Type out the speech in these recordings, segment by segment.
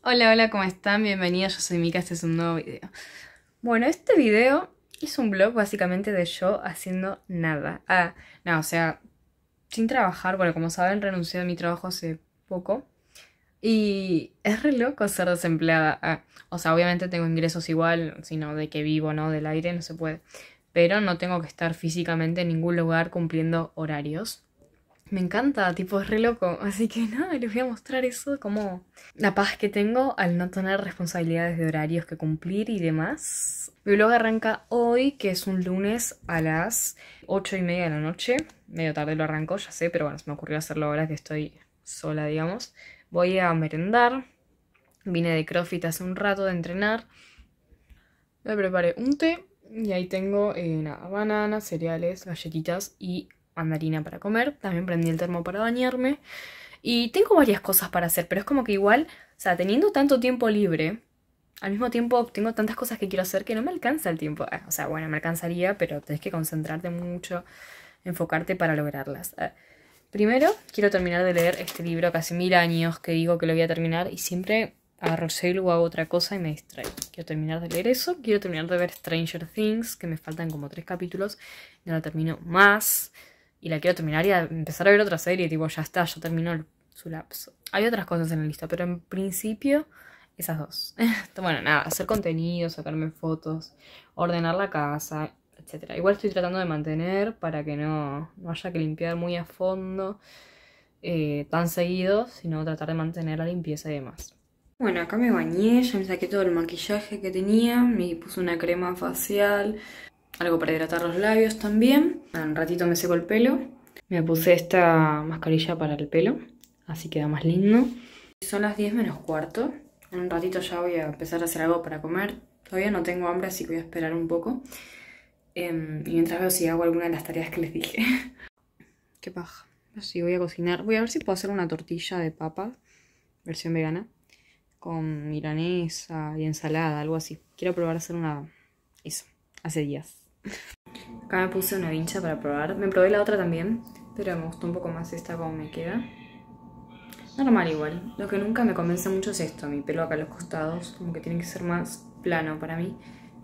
Hola, hola, ¿cómo están? Bienvenidos, yo soy Mika, este es un nuevo video. Bueno, este video es un vlog básicamente de yo haciendo nada. No, o sea, sin trabajar. Bueno, como saben, renuncié a mi trabajo hace poco. Y es re loco ser desempleada. O sea, obviamente tengo ingresos igual, sino de que vivo, ¿no? Del aire, no se puede. Pero no tengo que estar físicamente en ningún lugar cumpliendo horarios. Me encanta, tipo, es re loco. Así que nada, les voy a mostrar eso, como la paz que tengo al no tener responsabilidades de horarios que cumplir y demás. Mi vlog arranca hoy, que es un lunes a las 8:30 de la noche. Medio tarde lo arrancó, ya sé, pero bueno, se me ocurrió hacerlo ahora que estoy sola, digamos. Voy a merendar. Vine de CrossFit hace un rato de entrenar. Me preparé un té y ahí tengo nada, bananas, cereales, galletitas y mandarina para comer. También prendí el termo para bañarme. Y tengo varias cosas para hacer, pero es como que igual, o sea, teniendo tanto tiempo libre, al mismo tiempo tengo tantas cosas que quiero hacer que no me alcanza el tiempo. O sea, bueno, me alcanzaría, pero tenés que concentrarte mucho, enfocarte para lograrlas. Primero, quiero terminar de leer este libro, casi 1000 años que digo que lo voy a terminar y siempre agarro el celu o hago otra cosa y me distraigo. Quiero terminar de leer eso, quiero terminar de ver Stranger Things, que me faltan como 3 capítulos, no la termino más. Y la quiero terminar y empezar a ver otra serie, tipo, ya está, ya terminó su lapso. Hay otras cosas en la lista, pero en principio esas dos. Bueno, nada, hacer contenido, sacarme fotos, ordenar la casa, etcétera. Igual estoy tratando de mantener para que no haya que limpiar muy a fondo tan seguido, sino tratar de mantener la limpieza y demás. Bueno, acá me bañé, ya me saqué todo el maquillaje que tenía, me puse una crema facial, algo para hidratar los labios también. Un ratito me seco el pelo. Me puse esta mascarilla para el pelo, así queda más lindo. Son las 10 menos cuarto. En un ratito ya voy a empezar a hacer algo para comer. Todavía no tengo hambre, así que voy a esperar un poco. Y mientras veo si hago alguna de las tareas que les dije. Qué paja. Así voy a cocinar. Voy a ver si puedo hacer una tortilla de papa, versión vegana, con milanesa y ensalada, algo así. Quiero probar a hacer una... Eso, hace días. Acá me puse una vincha para probar. Me probé la otra también, pero me gustó un poco más esta como me queda. Normal igual. Lo que nunca me convence mucho es esto, mi pelo acá a los costados, como que tiene que ser más plano para mí.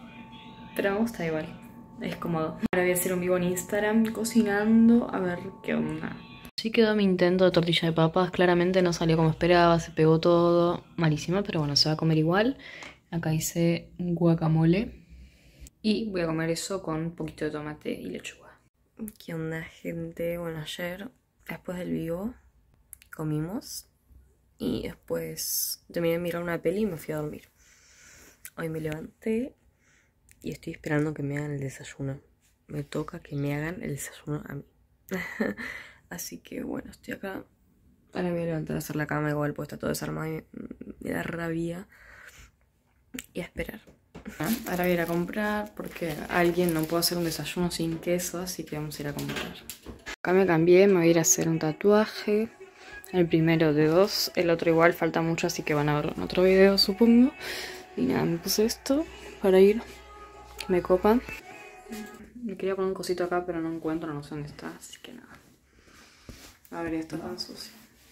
Pero me gusta igual, es cómodo. Ahora voy a hacer un vivo en Instagram cocinando, a ver qué onda. Así quedó mi intento de tortilla de papas. Claramente no salió como esperaba, se pegó todo. Malísima, pero bueno, se va a comer igual. Acá hice un guacamole. Y voy a comer eso con un poquito de tomate y lechuga. ¿Qué onda, gente? Bueno, ayer, después del vivo, comimos. Y después terminé de mirar una peli y me fui a dormir. Hoy me levanté y estoy esperando que me hagan el desayuno. Me toca que me hagan el desayuno a mí. Así que bueno, estoy acá. Ahora me voy a levantar a hacer la cama, igual pues está todo desarmado y me da rabia. Y a esperar. Ahora voy a ir a comprar porque alguien no puede hacer un desayuno sin queso, así que vamos a ir a comprar. Acá me cambié, me voy a ir a hacer un tatuaje. El primero de 2, el otro igual falta mucho, así que van a verlo en otro video, supongo. Y nada, me puse esto para ir, que me copan. Me quería poner un cosito acá, pero no encuentro, no sé dónde está, así que nada. A ver, esto tan sucio.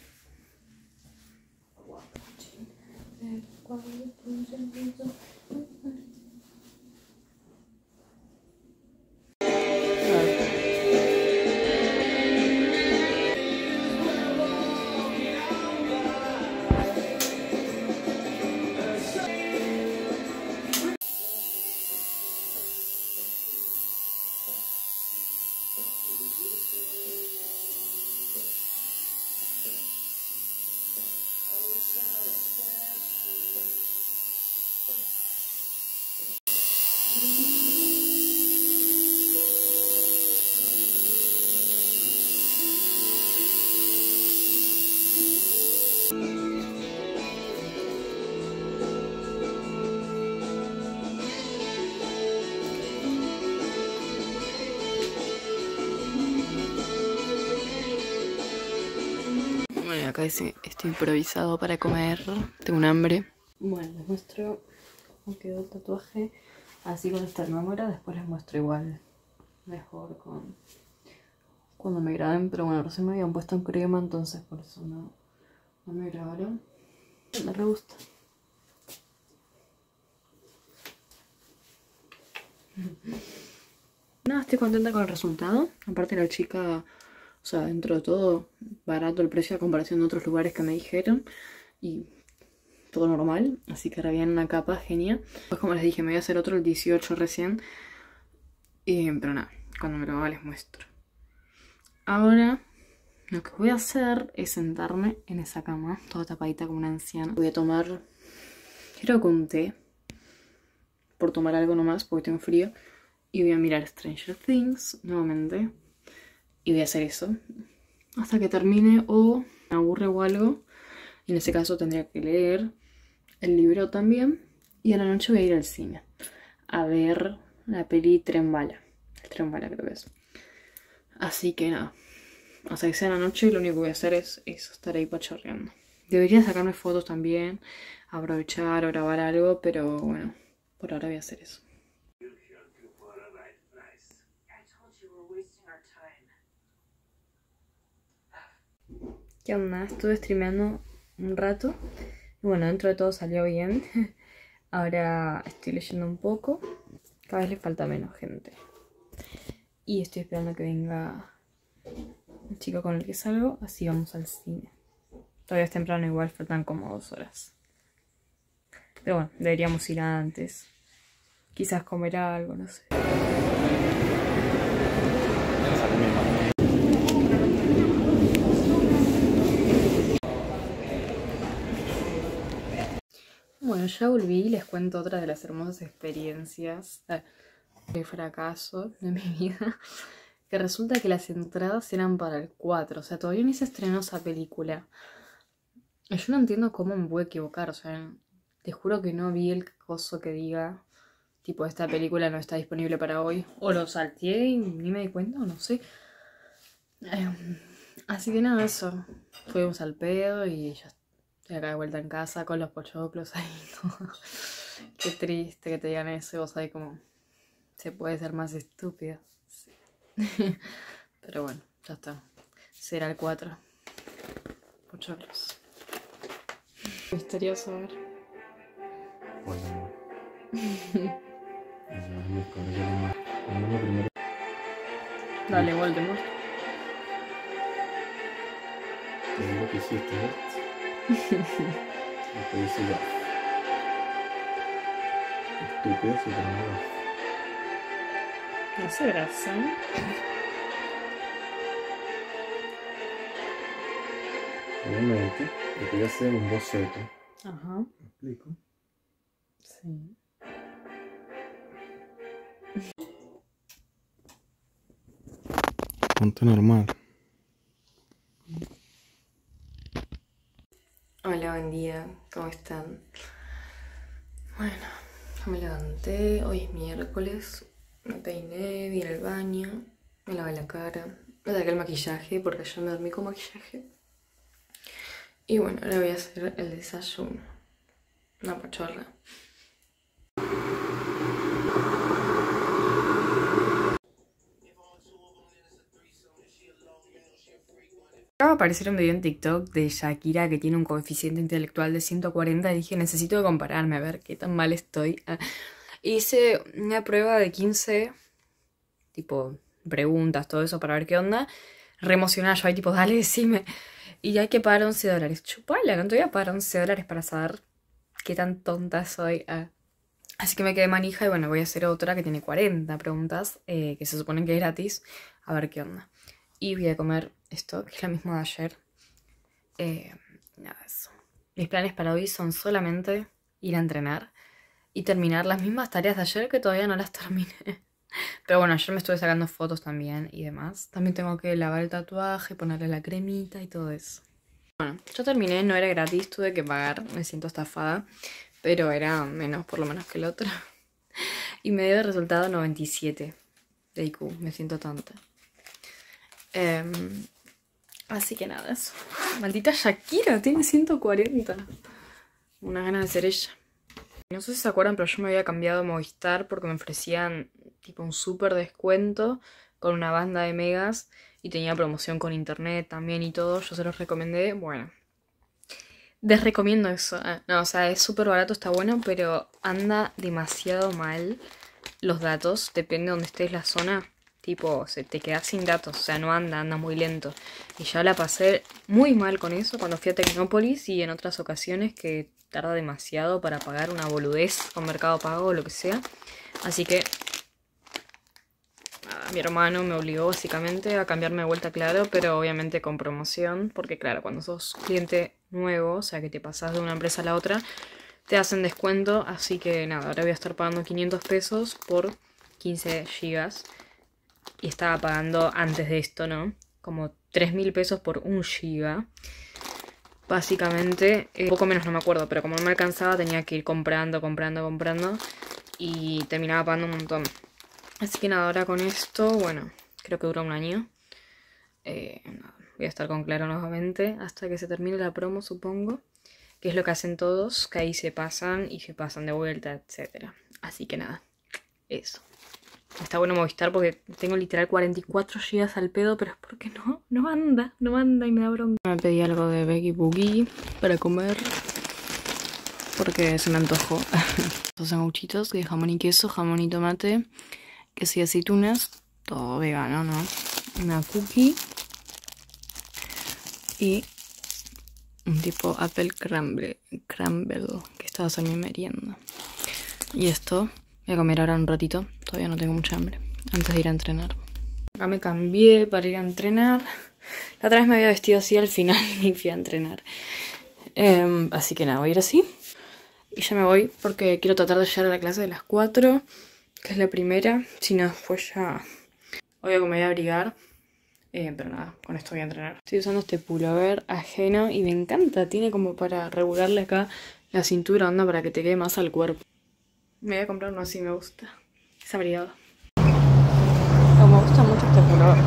Bueno, acá estoy improvisado para comer. Tengo un hambre. Bueno, les muestro cómo quedó el tatuaje. Así con esta cámara. Después les muestro igual mejor con cuando me graben. Pero bueno, recién me habían puesto en crema, entonces por eso no me grabaron. Me re gusta. Nada, estoy contenta con el resultado. Aparte la chica, o sea, dentro de todo, barato el precio a comparación de otros lugares que me dijeron. Y todo normal, así que ahora viene una capa genial. Pues como les dije, me voy a hacer otro el 18 recién. Pero nada, cuando me lo haga les muestro. Ahora lo que voy a hacer es sentarme en esa cama, toda tapadita como una anciana. Voy a tomar, creo que un té, por tomar algo nomás porque tengo frío. Y voy a mirar Stranger Things nuevamente. Y voy a hacer eso hasta que termine o me aburre o algo. Y en ese caso tendría que leer el libro también. Y a la noche voy a ir al cine a ver la peli Tren Bala. El Tren Bala creo que es. Así que nada. Hasta que sea la noche lo único que voy a hacer es eso, estar ahí pachorreando. Debería sacarme fotos también, aprovechar o grabar algo, pero bueno, por ahora voy a hacer eso. ¿Qué onda? Estuve streameando un rato. Y bueno, dentro de todo salió bien. Ahora estoy leyendo un poco. Cada vez le falta menos gente. Y estoy esperando que venga el chico con el que salgo. Así vamos al cine. Todavía es temprano, igual faltan como 2 horas. Pero bueno, deberíamos ir antes. Quizás comer algo, no sé. Bueno, ya volví y les cuento otra de las hermosas experiencias de fracaso de mi vida. Que resulta que las entradas eran para el 4. O sea, todavía ni se estrenó esa película. Yo no entiendo cómo me pude equivocar. O sea, te juro que no vi el coso que diga tipo, esta película no está disponible para hoy. O lo salteé y ni me di cuenta, o no sé. Así que nada, eso. Fuimos al pedo y ya estoy acá de vuelta en casa con los pochoclos ahí. Todo. Qué triste que te digan eso. Y vos ahí como, se puede ser más estúpido. Sí. Pero bueno, ya está. Será el 4. Pochoclos. Misterioso, a ver. Hola. Me cargué la primera. Dale, Voldemort. Te digo que hiciste, ¿ves? Lo que dice ya. Estúpido, se terminó. No hace gracia. Obviamente, lo que voy a hacer es un boceto. Ajá. ¿Me explico? Sí. Ponte normal. Hola, buen día. ¿Cómo están? Bueno, ya me levanté. Hoy es miércoles. Me peiné, vi al baño. Me lavé la cara. Me saqué el maquillaje porque ayer me dormí con maquillaje. Y bueno, ahora voy a hacer el desayuno. Una pachorra. Acaba de aparecer un video en TikTok de Shakira que tiene un coeficiente intelectual de 140 y dije, necesito compararme a ver qué tan mal estoy. Hice una prueba de 15, tipo, preguntas, todo eso para ver qué onda. Re emocionada, yo ahí tipo, dale, decime. Y hay que pagar $11. Chupala, no te voy a pagar $11 para saber qué tan tonta soy. Así que me quedé manija y bueno, voy a hacer otra que tiene 40 preguntas, que se supone que es gratis. A ver qué onda. Y voy a comer esto, que es lo mismo de ayer. Nada, eso. Mis planes para hoy son solamente ir a entrenar y terminar las mismas tareas de ayer que todavía no las terminé. Pero bueno, ayer me estuve sacando fotos también y demás. También tengo que lavar el tatuaje, ponerle la cremita y todo eso. Bueno, yo terminé, no era gratis, tuve que pagar, me siento estafada. Pero era menos, por lo menos que el otro. Y me dio de resultado 97 de IQ, me siento tonta. Así que nada, eso. Maldita Shakira, tiene 140. Una gana de ser ella. No sé si se acuerdan, pero yo me había cambiado a Movistar porque me ofrecían tipo un súper descuento con una banda de megas y tenía promoción con internet también y todo. Yo se los recomendé. Bueno, desrecomiendo eso. No, o sea, es súper barato, está bueno, pero anda demasiado mal. los datos, depende de donde estés la zona. Tipo, te quedas sin datos, o sea, no anda muy lento. Y ya la pasé muy mal con eso cuando fui a Tecnópolis y en otras ocasiones que tarda demasiado para pagar una boludez con Mercado Pago o lo que sea. Así que nada, mi hermano me obligó básicamente a cambiarme de vuelta, claro, pero obviamente con promoción, porque claro, cuando sos cliente nuevo, o sea que te pasás de una empresa a la otra, te hacen descuento. Así que nada, ahora voy a estar pagando 500 pesos por 15 gigas. Y estaba pagando antes de esto, ¿no? Como 3.000 pesos por 1 giga. Básicamente, un poco menos no me acuerdo, pero como no me alcanzaba tenía que ir comprando. Y terminaba pagando un montón. Así que nada, ahora con esto, bueno, creo que dura un año. Nada, voy a estar con Claro nuevamente hasta que se termine la promo, supongo. Que es lo que hacen todos, que ahí se pasan y se pasan de vuelta, etc. Así que nada, eso. Está bueno Movistar porque tengo literal 44 GB al pedo, pero es porque no anda y me da bronca. Me pedí algo de Veggie Boogie para comer porque se me antojó. Estos sanguchitos de jamón y queso, jamón y tomate, queso y aceitunas, todo vegano, ¿no? Una cookie y un tipo apple crumble, que estaba a mi merienda. Y esto voy a comer ahora un ratito. Todavía no tengo mucha hambre. Antes de ir a entrenar. Acá me cambié para ir a entrenar. La otra vez me había vestido así al final y fui a entrenar. Así que nada, voy a ir así. Y ya me voy porque quiero tratar de llegar a la clase de las 4. Que es la primera. Si no, después ya... Obvio que me voy a abrigar. Pero nada, con esto voy a entrenar. Estoy usando este pullover ajeno y me encanta. Tiene como para regularle acá la cintura, onda, para que te quede más al cuerpo. Me voy a comprar uno así, me gusta. Es abrigado. Oh, me gusta mucho este pullover.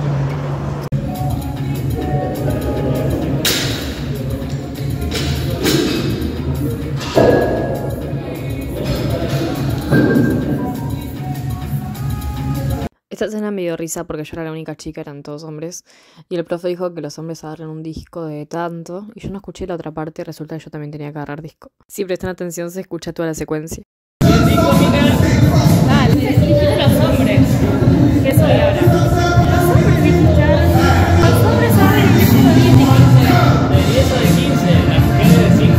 Esta escena me dio risa porque yo era la única chica, eran todos hombres. Y el profe dijo que los hombres agarran un disco de tanto. Y yo no escuché la otra parte y resulta que yo también tenía que agarrar disco. Si prestan atención se escucha toda la secuencia. Dale, escuchen los hombres. ¿Qué soy ahora? Los hombres escuchan. Los hombres saben que yo lo 10 de 15. De 10 o de 15, las mujeres de 5.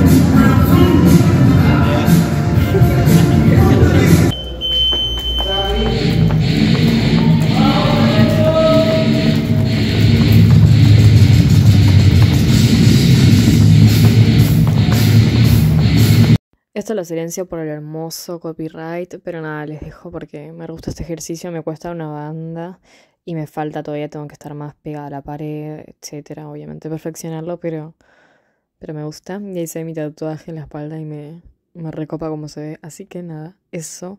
Esto lo silencio por el hermoso copyright, pero nada, les dejo porque me gusta este ejercicio, me cuesta una banda y me falta todavía, tengo que estar más pegada a la pared, etcétera, obviamente perfeccionarlo, pero me gusta. Y hice mi tatuaje en la espalda y me recopa como se ve, así que nada, eso.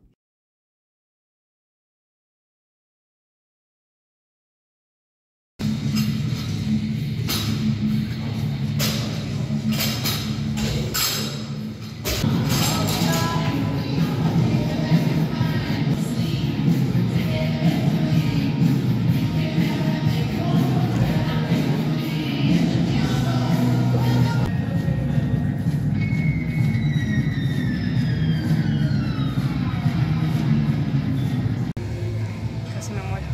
Casi me muero.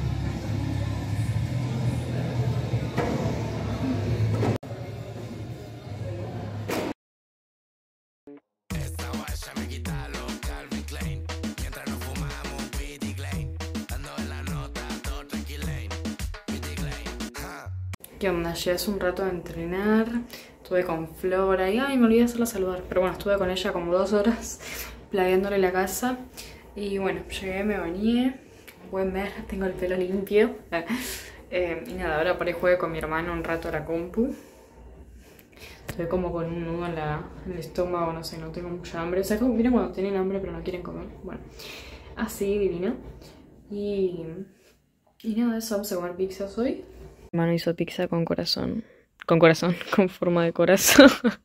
¿Qué onda? Llegué hace un rato a entrenar, estuve con Flora y ay, me olvidé de hacerla saludar, pero bueno, estuve con ella como 2 horas plagueándole la casa y bueno, llegué, me bañé, como pueden ver, tengo el pelo limpio y nada, ahora por ahí jugué con mi hermano un rato a la compu. Estoy como con un nudo en el estómago, no sé, no tengo mucha hambre, o sea, como miren cuando tienen hambre pero no quieren comer, bueno, así divino y nada, eso, vamos a comer pizzas hoy. Mi hermano hizo pizza con corazón, con forma de corazón.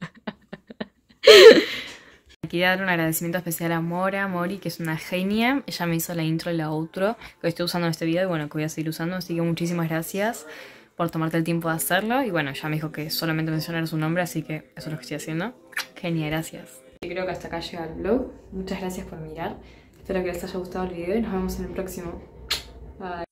Quería dar un agradecimiento especial a Mori, que es una genia. Ella me hizo la intro y la outro que estoy usando en este video y bueno, que voy a seguir usando. Así que muchísimas gracias por tomarte el tiempo de hacerlo. Y bueno, ella me dijo que solamente mencionar su nombre, así que eso es lo que estoy haciendo. Genia, gracias. Y creo que hasta acá llega el vlog. Muchas gracias por mirar. Espero que les haya gustado el video y nos vemos en el próximo. Bye.